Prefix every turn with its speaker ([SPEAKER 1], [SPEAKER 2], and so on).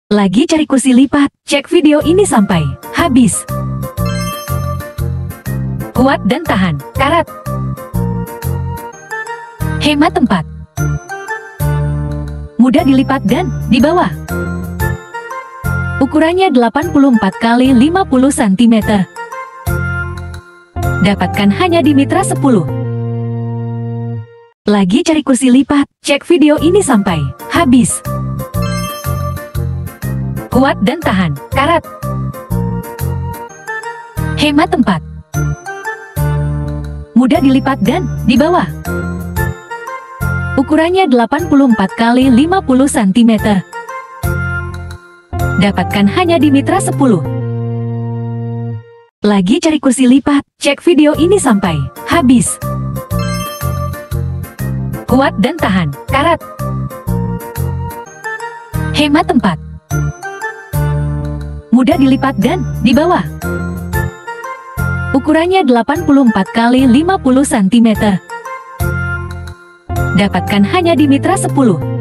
[SPEAKER 1] Lagi cari kursi lipat? Cek video ini sampai habis. Kuat dan tahan, karat. Hemat tempat. Mudah dilipat dan dibawa. Ukurannya 84 x 50 cm. Dapatkan hanya di Mitra 10. Lagi cari kursi lipat? Cek video ini sampai habis. Kuat dan tahan, karat. Hemat tempat. Mudah dilipat dan dibawa. Ukurannya 84 x 50 cm. Dapatkan hanya di Mitra 10. Lagi cari kursi lipat? Cek video ini sampai habis. Kuat dan tahan, karat. Hemat tempat. Mudah dilipat dan dibawa. Ukurannya 84 x 50 cm. Dapatkan hanya di Mitra 10.